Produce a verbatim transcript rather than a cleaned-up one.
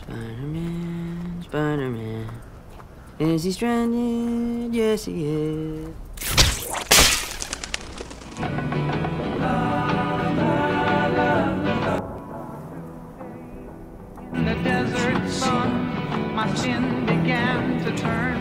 Spider-Man, Spider-Man. Is he stranded? Yes, he is. In the desert sun, my skin began to turn.